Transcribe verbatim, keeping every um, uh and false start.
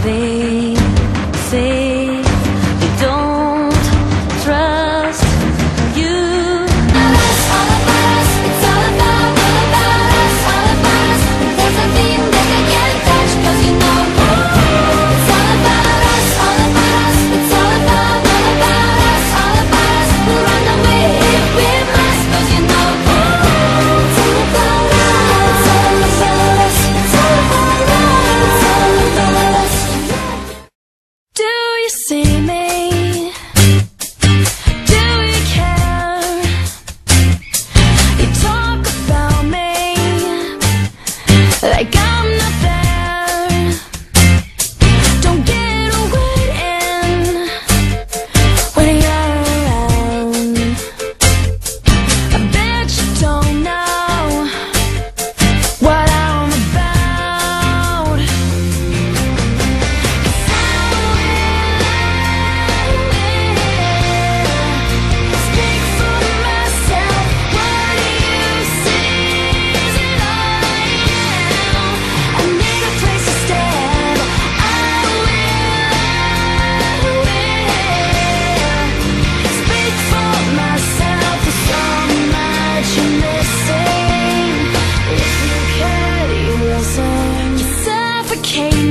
They say they don't trust you. All about us, it's all about, all about us, all about us. There's a thing that they can't touch, 'cause you know it's all about us, all about us. It's all about, all about us, all about us. We'll run away if we must, 'cause you know it's all about us, it's all about us, it's all about us, it's all about us. Do you see me? Do you care? You talk about me like I'm not there. Don't get away in when you're around. I bet you don't know what I'm about. 'Cause I will speak for myself. What do you see? Is it all I am? I need a place to stand. I will speak for myself. There's so much you're missing. If you can, you listen. You suffocate